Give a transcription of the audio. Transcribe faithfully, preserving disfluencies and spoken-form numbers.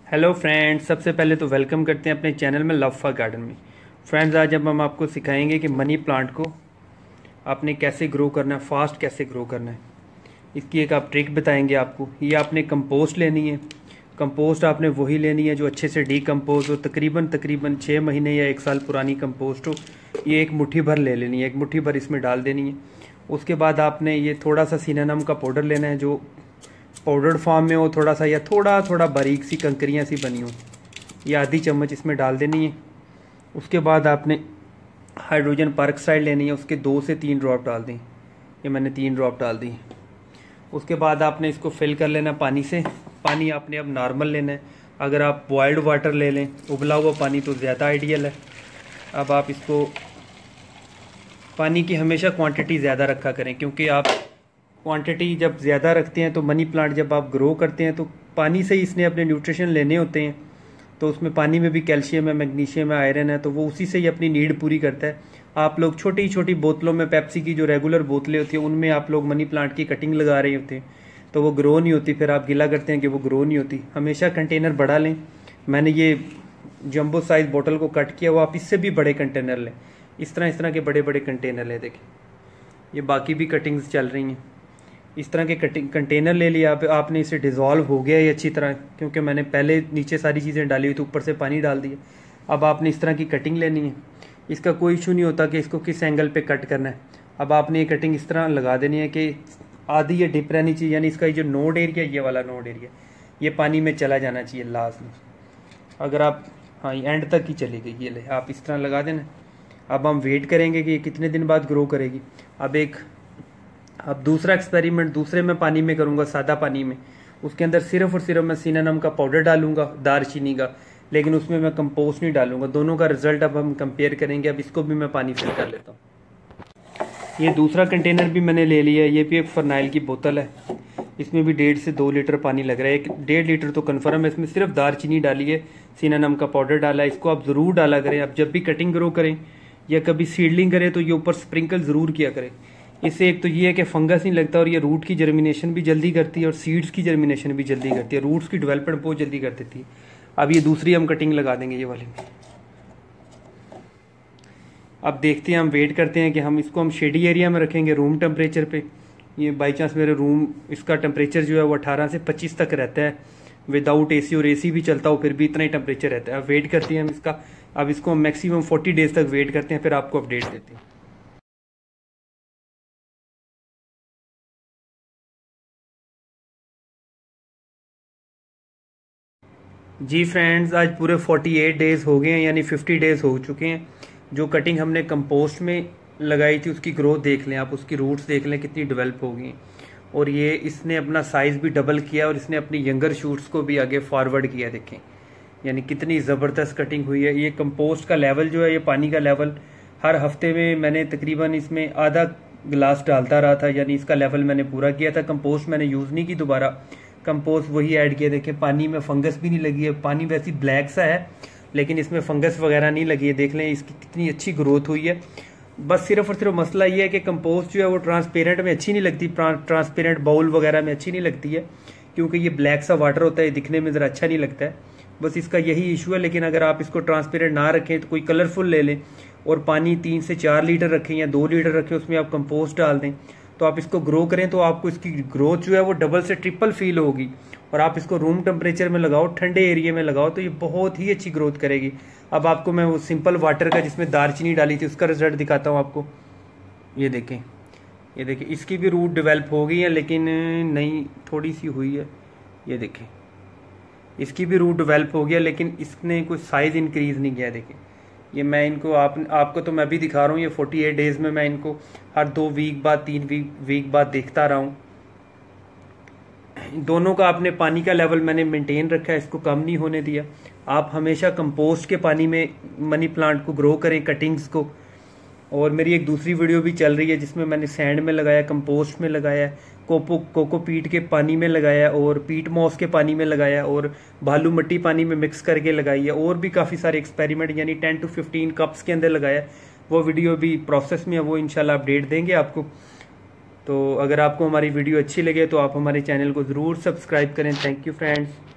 Hello friends, सबसे पहले तो वेलकम करते हैं अपने चैनल में लव फॉर गार्डन में। फ्रेंड्स, आज अब हम आपको सिखाएंगे कि मनी प्लांट को आपने कैसे ग्रो करना है, फास्ट कैसे ग्रो करना है। इसकी एक आप ट्रिक बताएंगे आपको। ये आपने कंपोस्ट लेनी है। कंपोस्ट आपने वही लेनी है जो अच्छे से डीकम्पोज हो, तकरीबन तकरीबन छः महीने या एक साल पुरानी कंपोस्ट हो। ये एक मुट्ठी भर ले लेनी है, एक मुट्ठी भर इसमें डाल देनी है। उसके बाद आपने ये थोड़ा सा सिनामम का पाउडर लेना है, जो पाउडर फॉर्म में हो थोड़ा सा, या थोड़ा थोड़ा बारीक सी कंकरियाँ सी बनी हो। ये आधी चम्मच इसमें डाल देनी है। उसके बाद आपने हाइड्रोजन पेरोक्साइड लेनी है, उसके दो से तीन ड्रॉप डाल दें। ये मैंने तीन ड्रॉप डाल दी। उसके बाद आपने इसको फिल कर लेना पानी से। पानी आपने अब नॉर्मल लेना है। अगर आप बॉयल्ड वाटर ले लें, उबला हुआ पानी, तो ज़्यादा आइडियल है। अब आप इसको पानी की हमेशा क्वांटिटी ज़्यादा रखा करें, क्योंकि आप क्वांटिटी जब ज़्यादा रखते हैं तो मनी प्लांट जब आप ग्रो करते हैं तो पानी से ही इसने अपने न्यूट्रिशन लेने होते हैं। तो उसमें पानी में भी कैल्शियम है, मैग्नीशियम है, आयरन है, तो वो उसी से ही अपनी नीड पूरी करता है। आप लोग छोटी छोटी बोतलों में, पेप्सी की जो रेगुलर बोतलें होती हैं उनमें आप लोग मनी प्लांट की कटिंग लगा रहे होते हैं, तो वो ग्रो नहीं होती। फिर आप गिला करते हैं कि वो ग्रो नहीं होती। हमेशा कंटेनर बड़ा लें। मैंने ये जंबो साइज बोतल को कट किया, वो आप इससे भी बड़े कंटेनर लें। इस तरह इस तरह के बड़े बड़े कंटेनर लें। देखें, ये बाकी भी कटिंग्स चल रही हैं। इस तरह के कटिंग कंटेनर ले लिया आप, आपने इसे डिज़ोल्व हो गया ये अच्छी तरह, क्योंकि मैंने पहले नीचे सारी चीज़ें डाली हुई तो ऊपर से पानी डाल दिया। अब आपने इस तरह की कटिंग लेनी है। इसका कोई इशू नहीं होता कि इसको किस एंगल पे कट करना है। अब आपने ये कटिंग इस तरह लगा देनी है कि आधी ये डिप रहनी चाहिए, यानी इसका जो नोड एरिया, ये वाला नोड एरिया, ये पानी में चला जाना चाहिए लास्ट में। अगर आप, हाँ, ये एंड तक ही चली गई, ये ले आप इस तरह लगा देना। अब हम वेट करेंगे कि ये कितने दिन बाद ग्रो करेगी। अब एक अब दूसरा एक्सपेरिमेंट दूसरे में पानी में करूंगा, सादा पानी में। उसके अंदर सिर्फ और सिर्फ मैं सिनामम का पाउडर डालूंगा, दारचीनी का, लेकिन उसमें मैं कंपोस्ट नहीं डालूंगा। दोनों का रिजल्ट अब हम कंपेयर करेंगे। अब इसको भी मैं पानी फिल कर लेता हूँ। ये दूसरा कंटेनर भी मैंने ले लिया है। ये भी एक फरनाइल की बोतल है। इसमें भी डेढ़ से दो लीटर पानी लग रहा है। एक डेढ़ लीटर तो कन्फर्म है। इसमें सिर्फ दारचीनी डाली है, सिनामम का पाउडर डाला है। इसको आप ज़रूर डाला करें। आप जब भी कटिंग ग्रो करें या कभी सीडलिंग करें तो ये ऊपर स्प्रिंकल ज़रूर किया करें। इससे एक तो ये है कि फंगस नहीं लगता, और ये रूट की जर्मिनेशन भी जल्दी करती है और सीड्स की जर्मिनेशन भी जल्दी करती है। रूट्स की डेवलपमेंट बहुत जल्दी कर देती है। अब ये दूसरी हम कटिंग लगा देंगे, ये वाली में। अब देखते हैं, हम वेट करते हैं कि हम इसको हम शेडी एरिया में रखेंगे, रूम टेम्परेचर पे। ये बाई चांस मेरे रूम, इसका टेम्परेचर जो है वो अठारह से पच्चीस तक रहता है, विदाउट ए सी, और ए सी भी चलता हो फिर भी इतना ही टेम्परेचर रहता है। अब वेट करते हैं हम इसका। अब इसको हम मैक्सिमम फोर्टी डेज तक वेट करते हैं, फिर आपको अपडेट देते हैं। जी फ्रेंड्स, आज पूरे अड़तालीस डेज़ हो गए हैं, यानी पचास डेज़ हो चुके हैं। जो कटिंग हमने कंपोस्ट में लगाई थी उसकी ग्रोथ देख लें आप, उसकी रूट्स देख लें कितनी डेवलप हो गई। और ये इसने अपना साइज़ भी डबल किया, और इसने अपनी यंगर शूट्स को भी आगे फॉरवर्ड किया। देखें, यानी कितनी ज़बरदस्त कटिंग हुई है। ये कंपोस्ट का लेवल जो है, ये पानी का लेवल, हर हफ्ते में मैंने तकरीबन इसमें आधा गिलास डालता रहा था, यानी इसका लेवल मैंने पूरा किया था। कंपोस्ट मैंने यूज़ नहीं की दोबारा, कंपोस्ट वही ऐड किया। देखें, पानी में फंगस भी नहीं लगी है। पानी वैसी ब्लैक सा है, लेकिन इसमें फंगस वगैरह नहीं लगी है। देख लें इसकी कितनी अच्छी ग्रोथ हुई है। बस सिर्फ और सिर्फ मसला ये है कि कंपोस्ट जो है वो ट्रांसपेरेंट में अच्छी नहीं लगती, ट्रांसपेरेंट बाउल वगैरह में अच्छी नहीं लगती है, क्योंकि ये ब्लैक सा वाटर होता है, दिखने में ज़रा अच्छा नहीं लगता है। बस इसका यही इशू है। लेकिन अगर आप इसको ट्रांसपेरेंट ना रखें तो कोई कलरफुल ले लें, और पानी तीन से चार लीटर रखें या दो लीटर रखें, उसमें आप कंपोस्ट डाल दें, तो आप इसको ग्रो करें तो आपको इसकी ग्रोथ जो है वो डबल से ट्रिपल फील होगी। और आप इसको रूम टेम्परेचर में लगाओ, ठंडे एरिया में लगाओ, तो ये बहुत ही अच्छी ग्रोथ करेगी। अब आपको मैं वो सिंपल वाटर का जिसमें दारचीनी डाली थी उसका रिजल्ट दिखाता हूँ आपको। ये देखें, ये देखें, इसकी भी रूट डेवलप हो गई है, लेकिन नहीं, थोड़ी सी हुई है। ये देखें, इसकी भी रूट डेवलप हो गया, लेकिन इसने कोई साइज़ इंक्रीज़ नहीं किया। देखें, ये मैं इनको आप आपको तो मैं भी दिखा रहा हूँ। ये अड़तालीस डेज़ में मैं इनको हर दो वीक बाद, तीन वीक वीक बाद देखता रहा हूँ। दोनों का आपने पानी का लेवल मैंने मेंटेन रखा है, इसको कम नहीं होने दिया। आप हमेशा कंपोस्ट के पानी में मनी प्लांट को ग्रो करें, कटिंग्स को। और मेरी एक दूसरी वीडियो भी चल रही है जिसमें मैंने सैंड में लगाया, कंपोस्ट में लगाया, कोको कोको पीट के पानी में लगाया, और पीट मॉस के पानी में लगाया, और बालू मिट्टी पानी में मिक्स करके लगाई है। और भी काफ़ी सारे एक्सपेरिमेंट, यानी टेन टू फिफ्टीन कप्स के अंदर लगाया। वो वीडियो भी प्रोसेस में है, वो इंशाल्लाह अपडेट देंगे आपको। तो अगर आपको हमारी वीडियो अच्छी लगे तो आप हमारे चैनल को ज़रूर सब्सक्राइब करें। Thank you friends.